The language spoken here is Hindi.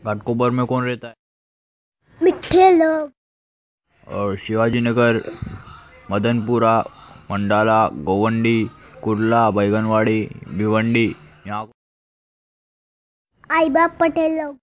घाटकोपर में कौन रहता है? मिठे लोग। और शिवाजी नगर, मदनपुरा, मंडाला, गोवंडी, कुर्ला, बैगनवाड़ी, भिवंडी, यहाँ आई बाप पटेल लोग।